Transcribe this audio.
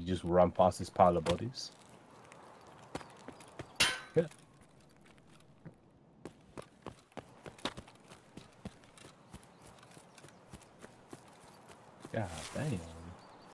You just run past this pile of bodies. Yeah. God damn.